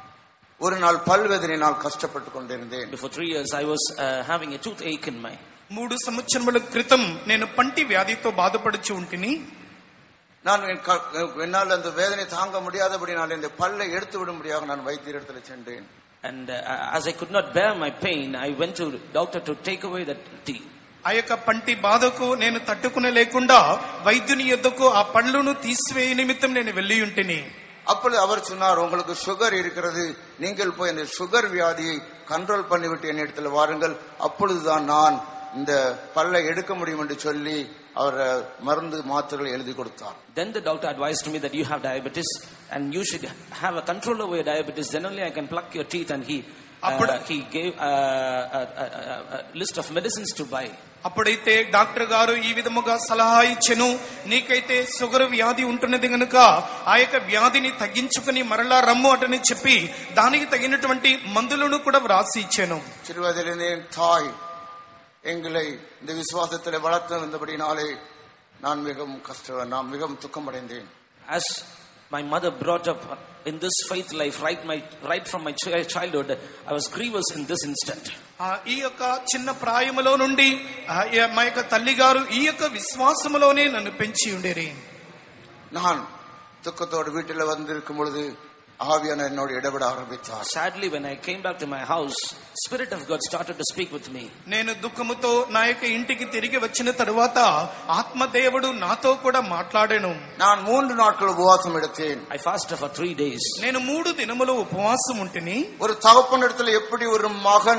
ஒரு நாள் பல்வேதனையினால் கஷ்டப்பட்டு கொண்டிருந்தேன். Before three years I was uh, having a toothache in my మూడు సంవత్సరముల క్రితం నేను పంటి వ్యాధితో బాధపడుచు ఉంటిని. நான் என்னால் அந்த வேதனை தாங்க முடியாதபடினால் இந்த பல்லை எடுத்து விடும்படியாக நான் வைத்தியரிடத்தில் சென்றேன். And uh, as I could not bear my pain, I went to the doctor to take away that teeth. ఆ యొక్క పంటి బాధకు నేను తట్టుకునే లేకుండా వైద్యుని యొద్దకు ఆ పళ్ళును తీసివేయ నిమిత్తం నేను వెళ్ళి ఉంటిని. அப்பொழுது அவர் சொன்னார், உங்களுக்கு சுகர் இருக்கிறது, நீங்கள் போய் அந்த சுகர் வியாதியை கண்ட்ரோல் பண்ணிவிட்டு என்னிடத்தில் வாருங்கள், அப்பொழுதுதான் நான் இந்த பல்லை எடுக்க முடியும் என்று சொல்லி அவர் மருந்து மாத்திரைகளை எழுதி கொடுத்தார். Then the doctor advised me that you have diabetes and you should have a control over your diabetes, then only I can pluck your teeth, and he uh, he gave a, a, a, a list of medicines to buy. అప్పుడైతే doctor గారు ఈ విధముగా సలహా ఇచ్చెను, నీకైతే sugar వ్యాధి ఉంటున్నది గనుక ఆ యొక్క వ్యాధిని తగ్గించుకుని మరలా రమ్ము అటని చెప్పి దానికి తగినటువంటి మందులను కూడా వ్రాసి ఇచ్చాను. சிறுவதிலிருந்தே தாய் எங்களை இந்த விசுவாசத்தில் வளர்த்து வந்தபடினாலே நான் மிகவும் கஷ்ட நான் மிகவும் துக்கமடைந்தேன். As my mother brought up in this faith life right my right from my childhood, I was grievous in this instant. ఈ యొక్క చిన్న ప్రాయములో నుండి మా యొక్క తల్లి గారు ఈ యొక్క విశ్వాసములోనే నన్ను పెంచి ఉండేరి. நான் துக்கத்தோடு வீட்டில் வந்திருக்கும் பொழுது ஆவியான என்னோடு இடபட ஆரம்பித்தார். Sadly, when I came back to my house, Spirit of God started to speak with me. నేను దుఃఖముతో నా యొక్క ఇంటికి తిరిగి వచ్చిన తరువాత ఆత్మదేవుడు నాతో కూడా మాట్లాడాను. நான் மூன்று நாட்கள் உபவாசம் எடுத்தேன். I fasted for three days. నేను మూడు దినములు ఉపవాసం ఉంటిని. ஒரு தகப்பனிடத்தில் எப்படி ஒரு மகன்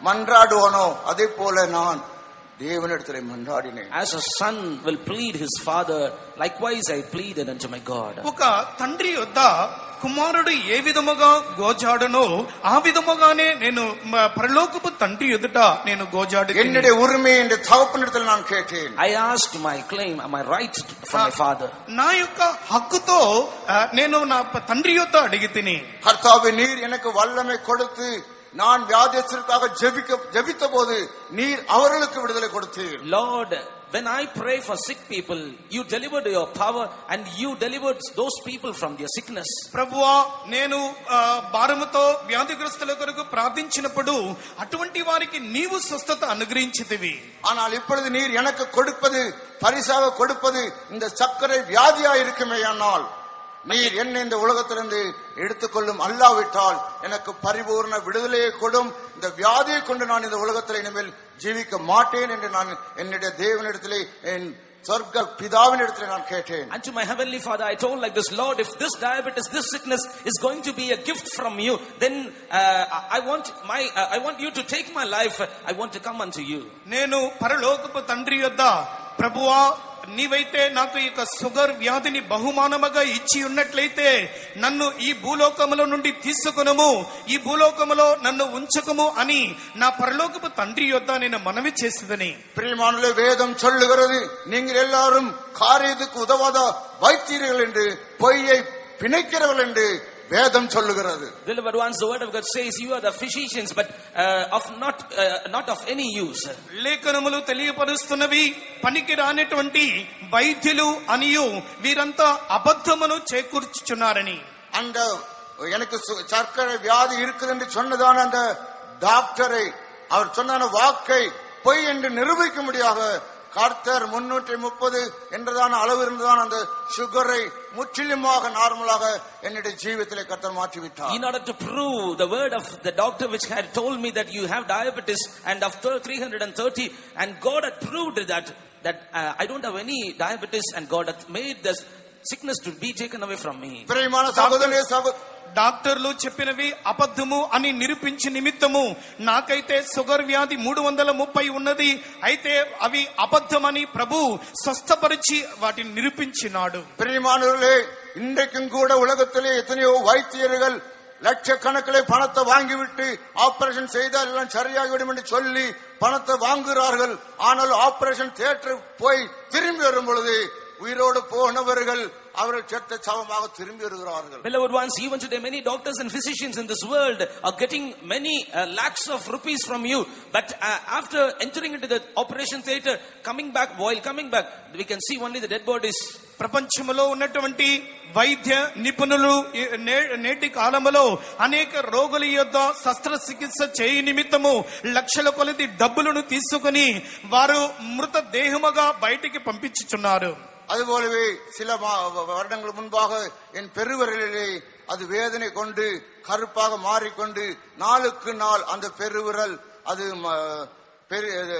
மன்றாடுவானோ அதே போல நான் தேவனிடத்திலே மன்றாடினேன். As a son will plead his father, likewise I pleaded unto my God. ఒక తండ్రి యొద్ద కుమారుడు ఏ విధముగా గోజాడనో ఆ విధముగానే నేను మ- పరలోకపు తండ్రి ఎదుట నేను గోజాడి என்னுடைய உரிமை என்ற தகப்பனிடத்தில் நான் கேட்டேன். I asked my claim, my right from my father. నా యొక్క హక్కుతో ఆ, నేను నా ప- తండ్రి యొద్ద అడిగి తిని கர்த்தாவே நீர் எனக்கு வல்லமை கொடுத்து நான் வியாதியத்திற்காக ஜெபிக்க ஜெபித்த போது நீர் அவர்களுக்கு விடுதலை கொடுத்தீர். Lord, when I pray for sick people, you delivered your power and you delivered those people from their sickness. ప్రభువా నేను ఆ, భారముతో వ్యాధిగ్రస్తుల కొరకు ప్రార్థించినప్పుడు అటువంటి వారికి నీవు స్వస్థత అనుగ్రహించితివి. ஆனால் இப்பொழுது நீர் எனக்கு கொடுப்பது பரிசாக கொடுப்பது இந்த சர்க்கரை வியாதியா இருக்குமேயானால் நீர் என்னை இந்த உலகத்திலிருந்து எடுத்துக்கொள்ளும், அல்லாவிட்டால் எனக்கு பரிபூர்ண விடுதலையை கொடும். இந்த வியாதியை கொண்டு நான் இந்த உலகத்தில் இனிமேல் ஜீவிக்க மாட்டேன் என்று நான் என்னுடைய தேவனிடத்திலே என் சொர்க்க பிதாவினிடத்திலே நான் கேட்டேன். And to my heavenly Father I told like this, Lord, if this diabetes, this sickness is going to be a gift from you, then uh, I want my uh, I want you to take my life. I want to come unto you. నేను పరలోకపు తండ్రి యొద్ద ప్రభువా నీవైతే నాకు ఈ యొక్క sugar వ్యాధిని బహుమానముగా ఇచ్చి ఉన్నట్లయితే నన్ను ఈ భూలోకములో నుండి తీసుకొనుము, ఈ భూలోకములో నన్ను ఉంచకము అని నా పరలోకపు తండ్రి యొద్ద నేను మనవి చేసేదని. பிரியமானவர்களே, வேதம் சொல்லுகிறது நீங்கள் எல்லாரும் காரியத்துக்கு உதவாத வைத்தியர்கள் என்று பொய்யை பிணைக்கிறவர்கள் என்று வேதம் சொல்லுகிறது. Beloved ones, the word of God says you are the physicians, but uh, of not uh, not of any use. లేఖనములు తెలియపరుస్తున్నవి పనికి రానటువంటి వైద్యులు అనియు వీరంతా అబద్ధమును చేకూర్చుచున్నారని. அந்த எனக்கு சு- சர்க்கரை வியாதி இருக்குது என்று சொன்னதான அந்த டாக்டரை அவர் சொன்ன வாக்கை பொய் என்று நிரூபிக்கும்படியாக கர்த்தர் முன்னூற்றி முப்பது என்றதான அளவு இருந்ததான அந்த சுகரை முற்றிலுமாக நார்மலாக என்னுடைய ஜீவிதத்திலே கர்த்தர் மாற்றிவிட்டார். In order to prove the word of the doctor which had told me that you have diabetes and of three hundred thirty, and God had proved that that uh, I don't have any diabetes, and God had made this sickness to be taken away from me. பிரியமான சகோதரனே சகோ డాక్టర్లు చెప్పినవి అబద్ధము అని నిరూపించి నిమిత్తము నాకైతే షుగర్ వ్యాధి మూడు వందల ముప్పై ఉన్నది, అయితే అవి అబద్ధమని ప్రభు స్వస్థపరిచి వాటిని నిరూపించినాడు. பிரியமானவர்களே, இன்றைக்கும் கூட உலகத்திலே எத்தனையோ வைத்தியர்கள் லட்சக்கணக்கிலே பணத்தை வாங்கிவிட்டு ஆபரேஷன் செய்தால் எல்லாம் சரியாகிவிடும் என்று சொல்லி பணத்தை வாங்குகிறார்கள். ஆனால் ஆபரேஷன் தியேட்டர் போய் திரும்பி வரும் பொழுது உயிரோடு போனவர்கள் அவர்கள் செத்த சவமாக திரும்பி வருகிறார்கள். Beloved ones, even today many doctors and physicians in this world are getting many uh, lakhs of rupees from you, but uh, after entering into the operation theater, coming back, while coming back, we can see only the dead bodies. ప్రపంచంలో ఉన్నటువంటి వైద్య నిపుణులు ఈ నే- నేటి కాలంలో అనేక రోగుల యొద్ద శస్త్రచికిత్స చేయి నిమిత్తము లక్షల కొలది డబ్బులను తీసుకుని వారు మృత దేహముగా బయటికి పంపించుచున్నారు. அதுபோலவே சில மா- வருடங்கள் முன்பாக என் பெருவிரலிலே அது வேதனை கொண்டு கருப்பாக மாறிக்கொண்டு நாளுக்கு நாள் அந்த பெருவிரல் அது ம- பெரு- அது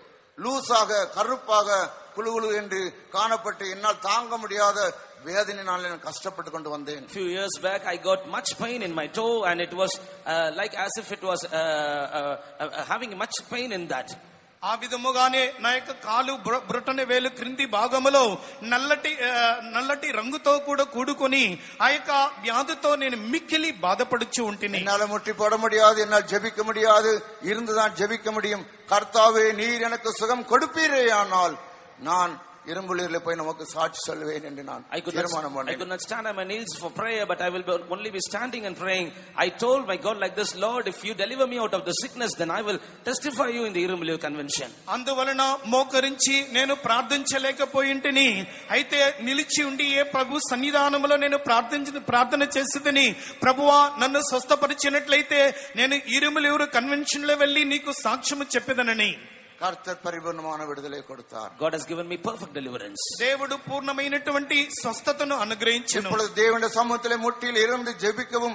லூசாக கருப்பாக குழு குழு என்று காணப்பட்டு என்னால் தாங்க முடியாத வேதனை நான் கஷ்டப்பட்டு கொண்டு வந்தேன். Few years back I got much pain in my toe, and it was uh, like as if it was uh, uh, uh, having much pain in that. ఆ విధముగానే నా యొక్క కాలు బ్ర- బ్రొటన వేలు క్రింది భాగములో నల్లటి ఆ, నల్లటి రంగుతో కూడా కూడుకొని ఆ యొక్క వ్యాధితో నేను మిక్కిలి బాధపడుచు ఉంటిని. என்னால முட்டி போட முடியாது, என்னால் ஜெபிக்க முடியாது, இருந்துதான் ஜெபிக்க முடியும். கர்த்தாவே நீர் எனக்கு சுகம் கொடுப்பீரே, ஆனால் நான் இரும்புலியில போய் நமக்கு சாட்சி சொல்லுவேன் என்று நான் I could, தீர்மானம் not, I could பண்ணேன். not stand on my knees for prayer, but I will be, only be standing and praying. I told my God like this, Lord, if you deliver me out of the sickness, then I will testify you in the Irumbulir convention. అందువలన మోకరించి నేను ప్రార్థించలేకపోయింటిని. అయితే నిలిచి ఉండి ఏ ప్రభు సన్నిధానంలో నేను ప్రార్థించి ప్రార్థన చేసేదని, ప్రభువా నన్ను స్వస్థపరిచినట్లయితే నేను ఇరుములూరు కన్వెన్షన్ లో వెళ్లి నీకు సాక్ష్యము చెప్పేదనని. கர்த்தர் பரிபூர்ணமான விடுதலை கொடுத்தார். God has given me perfect deliverance. దేవుడు పూర్ణమైనటువంటి స్వస్థతను అనుగ్రహించెను. இப்பொழுது தேவனுடைய சமூகத்திலே முட்டியில் இருந்து ஜெபிக்கவும்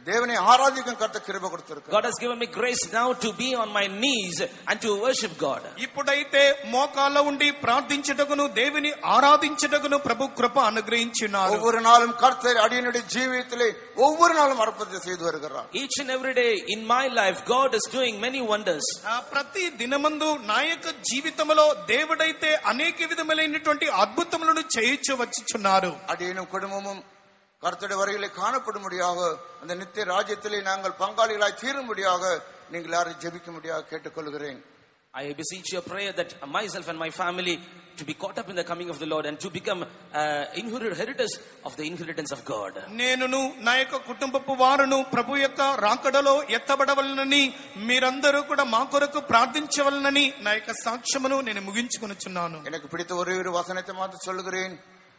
தேவனை ஆராதிக்கும் கர்த்தர் கிருபை கொடுத்திருக்கிறார். God has given me grace now to be on my knees and to worship God. ఇప్పుడైతే మోకాళ్ళ ఉండి ప్రార్థించుటకును దేవుని ఆరాధించుటకును ప్రభు కృప అనుగ్రహించున్నారు. ஒவ்வொரு நாளும் கர்த்தர் அடியனுடைய ஜீவியத்திலே ஒவ்வொரு நாளும் அற்புதத்தை செய்து வருகிறார். Each and every day in my life God is doing many wonders. ప్రతి దినమందు నా యొక్క జీవితంలో దేవుడైతే అనేక విధములైనటువంటి అద్భుతములను చేయించు వచ్చుచున్నారు. அடியனும் குடும்பமும் கர்த்தருடைய வருகையிலே காணப்படும்படியாக அந்த நித்திய ராஜ்யத்திலே நாங்கள் பங்காளிகளாய் தீரும்படியாக நீங்கள் எல்லாரும் ஜெபிக்கும்படியாக கேட்டுக்கொள்கிறேன். I beseech your prayer that myself and my family to be caught up in the coming of the Lord and to become uh, inheritors of the inheritance of God. నేనును నా యొక్క కుటుంబపు వారును ప్రభు యొక్క రాకడలో ఎత్తబడవలనని మీరందరూ కూడా మా కొరకు ప్రార్థించవలనని నా యొక్క సాక్ష్యమును నేను ముగించుకొనుచున్నాను. எனக்கு பிடித்த ஒரே ஒரு வசனத்தை மாத்திரம் சொல்லுகிறேன்.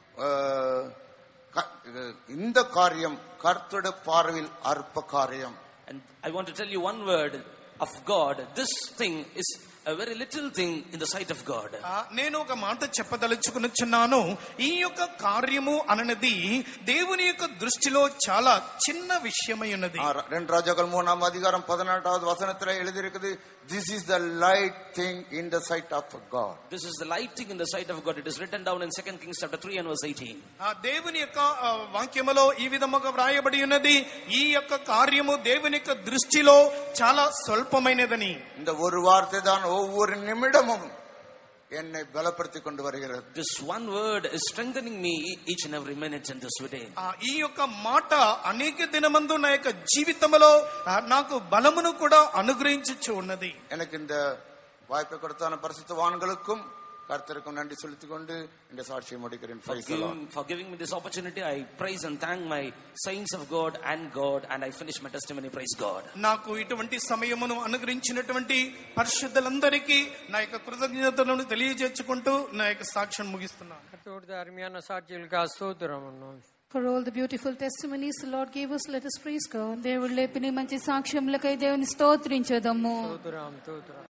இந்த காரியம் கர்த்தருடைய பார்வையில் அற்ப காரியம். And I want to tell you one word of God. This thing is a very little thing in the sight of God. నేను ఒక మాట చెప్పదలుచుకున్నాను. ఈ యొక్క కార్యము అన్నది దేవుని యొక్క దృష్టిలో చాలా చిన్న విషయమై ఉన్నది. రెండు రాజాగల్ మూడవ అధికారం పదిహేడవ వచనத்துல எழுதியிருக்குது, this is the light thing in the sight of God. This is the light thing in the sight of God. It is written down in Second Kings chapter three and verse eighteen. ఆ దేవుని యొక్క వాక్యములో ఈ విధముగా వ్రాయబడి ఉన్నది, ఈ యొక్క కార్యము దేవుని యొక్క దృష్టిలో చాలా స్వల్పమైనదని. இந்த ஒரு வார்த்தை தான் ஒவ்வொரு நிமிடமும் என்னை பலப்படுத்திக் கொண்டு வருகிறது. This one word is strengthening me each and every minute in this day. ఈ యొక్క మాట అనేక దినమందు నా యొక్క జీవితంలో నాకు బలమును కూడా అనుగ్రహించుచు ఉన్నది. எனக்கு இந்த வாய்ப்பை கொடுத்தான பரிசுத்தவான்களுக்கும் கர்த்தருக்கும் நன்றி செலுத்திக் கொண்டு இந்த சாட்சியை முடிக்கிறேன். For giving me this opportunity, I praise and thank my saints of God and God, and I finish my testimony. Praise God. నాకు ఇటువంటి సమయమును అనుగ్రహించినటువంటి పరిశుద్ధులందరికీ నా యొక్క కృతజ్ఞతలను తెలియజేసుకుంటూ నా యొక్క సాక్ష్యం ముగిస్తున్నాను. అరుமையான సాక్ష్యాలకు స్తోత్రం. For all the beautiful testimonies the Lord gave us, let us praise God. దేవుడు లేపిన మంచి సాక్ష్యములకై దేవుని స్తోత్రించుదాము. స్తోత్రం స్తోత్రం.